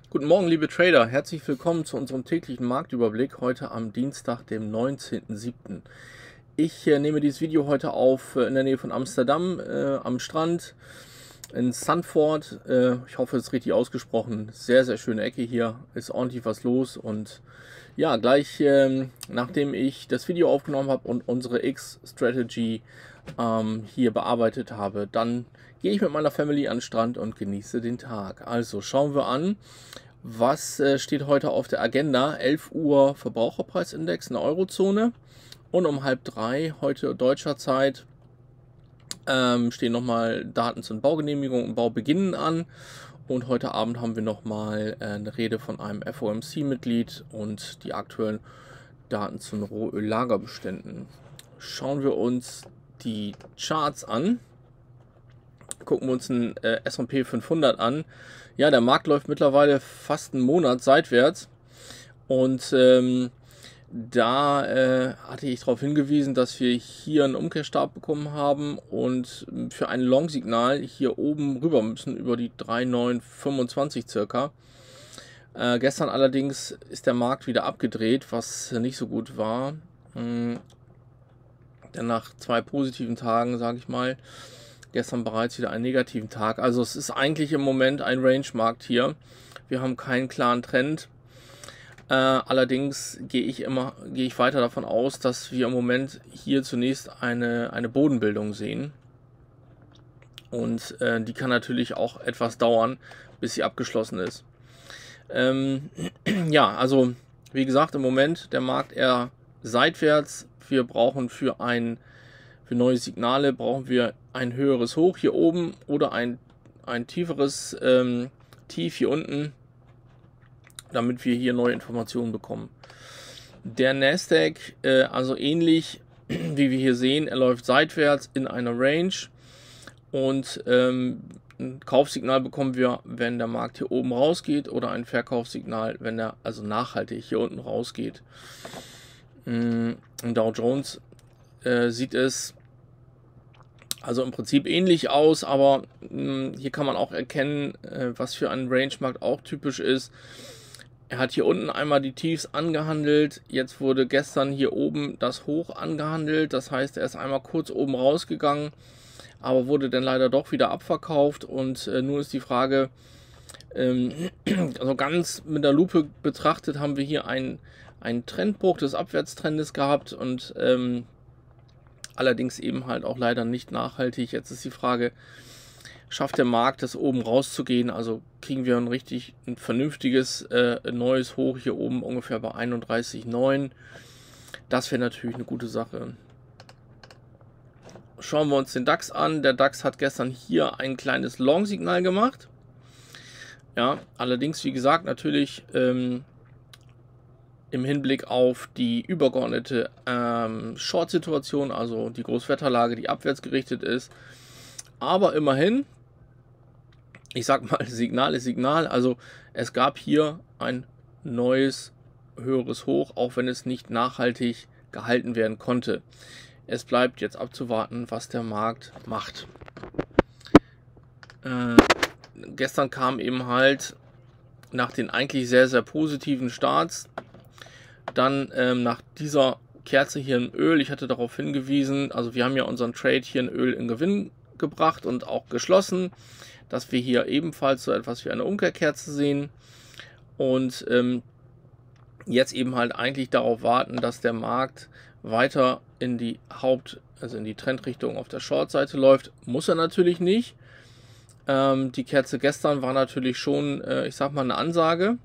Guten Morgen, liebe Trader. Herzlich willkommen zu unserem täglichen Marktüberblick heute am Dienstag, dem 19.07. Ich nehme dieses Video heute auf in der Nähe von Amsterdam am Strand in Zandvoort. Ich hoffe, es ist richtig ausgesprochen. Sehr, sehr schöne Ecke hier. Ist ordentlich was los. Und ja, gleich nachdem ich das Video aufgenommen habe und unsere X-Strategy hier bearbeitet habe, dann gehe ich mit meiner Family an den Strand und genieße den Tag. Also schauen wir an, was steht heute auf der Agenda. 11 Uhr Verbraucherpreisindex in der Eurozone und um halb drei heute deutscher Zeit stehen nochmal Daten zu Baugenehmigungen und Baubeginnen an. Und heute Abend haben wir nochmal eine Rede von einem FOMC-Mitglied und die aktuellen Daten zu den Rohöllagerbeständen. Schauen wir uns die Charts an. Gucken wir uns einen S&P 500 an. Ja, der Markt läuft mittlerweile fast einen Monat seitwärts. Und da hatte ich darauf hingewiesen, dass wir hier einen Umkehrstab bekommen haben und für ein Long-Signal hier oben rüber müssen, über die 3,925 circa. Gestern allerdings ist der Markt wieder abgedreht, was nicht so gut war. Denn nach zwei positiven Tagen, sage ich mal, gestern bereits wieder einen negativen Tag. Also es ist eigentlich im Moment ein Range-Markt hier. Wir haben keinen klaren Trend. Allerdings gehe ich weiter davon aus, dass wir im Moment hier zunächst eine Bodenbildung sehen. Und die kann natürlich auch etwas dauern, bis sie abgeschlossen ist. Ja, also wie gesagt, im Moment der Markt eher seitwärts. Wir brauchen für neue Signale brauchen wir ein höheres Hoch hier oben oder ein tieferes Tief hier unten, damit wir hier neue Informationen bekommen. Der Nasdaq, also ähnlich wie wir hier sehen, er läuft seitwärts in einer Range und ein Kaufsignal bekommen wir, wenn der Markt hier oben rausgeht, oder ein Verkaufssignal, wenn er also nachhaltig hier unten rausgeht. Im Dow Jones sieht es also im Prinzip ähnlich aus, aber hier kann man auch erkennen, was für einen Range-Markt auch typisch ist. Er hat hier unten einmal die Tiefs angehandelt, jetzt wurde gestern hier oben das Hoch angehandelt, das heißt, er ist einmal kurz oben rausgegangen, aber wurde dann leider doch wieder abverkauft und nun ist die Frage, also ganz mit der Lupe betrachtet haben wir hier einen Trendbruch des Abwärtstrendes gehabt und allerdings eben halt auch leider nicht nachhaltig. Jetzt ist die Frage, schafft der Markt das oben rauszugehen? Also kriegen wir ein vernünftiges neues Hoch hier oben ungefähr bei 31,9. Das wäre natürlich eine gute Sache. Schauen wir uns den DAX an. Der DAX hat gestern hier ein kleines Long-Signal gemacht. Ja, allerdings, wie gesagt, natürlich im Hinblick auf die übergeordnete Short-Situation, also die Großwetterlage, die abwärts gerichtet ist. Aber immerhin, ich sag mal, Signal ist Signal. Also es gab hier ein neues, höheres Hoch, auch wenn es nicht nachhaltig gehalten werden konnte. Es bleibt jetzt abzuwarten, was der Markt macht. Gestern kam eben halt nach den eigentlich sehr, sehr positiven Starts dann nach dieser Kerze hier in Öl, ich hatte darauf hingewiesen, also wir haben ja unseren Trade hier in Öl in Gewinn gebracht und auch geschlossen, dass wir hier ebenfalls so etwas wie eine Umkehrkerze sehen und jetzt eben halt eigentlich darauf warten, dass der Markt weiter in die in die Trendrichtung auf der Short-Seite läuft. Muss er natürlich nicht. Die Kerze gestern war natürlich schon, ich sag mal, eine Ansage.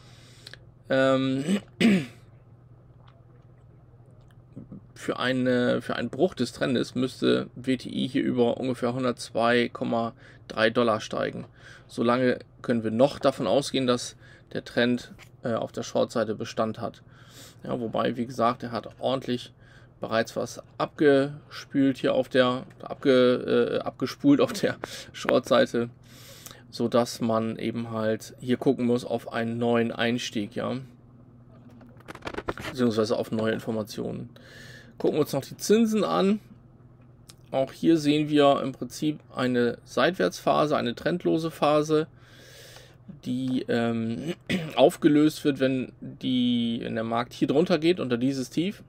Für einen Bruch des Trendes müsste WTI hier über ungefähr 102,3 Dollar steigen. Solange können wir noch davon ausgehen, dass der Trend auf der Short-Seite Bestand hat. Ja, wobei, wie gesagt, er hat ordentlich bereits was abgespült hier abgespult auf der Short-Seite, sodass man eben halt hier gucken muss auf einen neuen Einstieg, ja, beziehungsweise auf neue Informationen. Gucken wir uns noch die Zinsen an. Auch hier sehen wir im Prinzip eine Seitwärtsphase, eine trendlose Phase. die aufgelöst wird, wenn der Markt hier drunter geht, unter dieses Tief.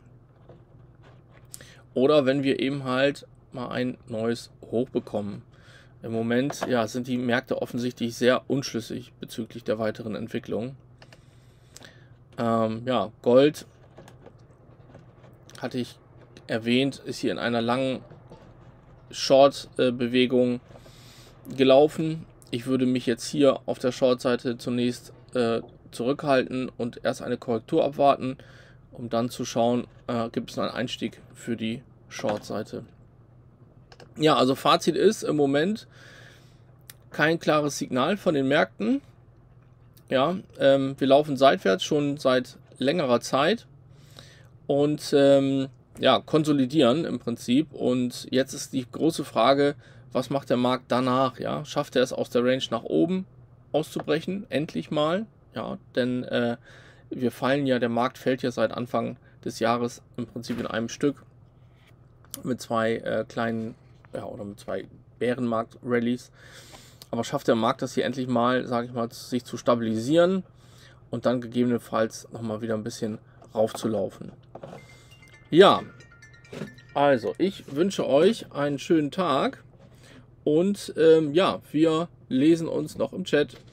Oder wenn wir eben halt mal ein neues Hoch bekommen. Im Moment ja, sind die Märkte offensichtlich sehr unschlüssig bezüglich der weiteren Entwicklung. Ja, Gold, hatte ich erwähnt, ist hier in einer langen Short-Bewegung gelaufen. Ich würde mich jetzt hier auf der Short-Seite zunächst zurückhalten und erst eine Korrektur abwarten, um dann zu schauen, gibt es einen Einstieg für die Short-Seite. Ja, also Fazit ist im Moment kein klares Signal von den Märkten. Ja, wir laufen seitwärts schon seit längerer Zeit und ja, konsolidieren im Prinzip. Und jetzt ist die große Frage, was macht der Markt danach? Ja, schafft er es aus der Range nach oben auszubrechen? Endlich mal. Ja, denn wir fallen ja, der Markt fällt ja seit Anfang des Jahres im Prinzip in einem Stück mit zwei kleinen, ja, oder mit zwei Bärenmarkt-Rallies. Aber schafft der Markt das hier endlich mal, sage ich mal, sich zu stabilisieren und dann gegebenenfalls nochmal wieder ein bisschen raufzulaufen. Ja, also ich wünsche euch einen schönen Tag und ja, wir lesen uns noch im Chat.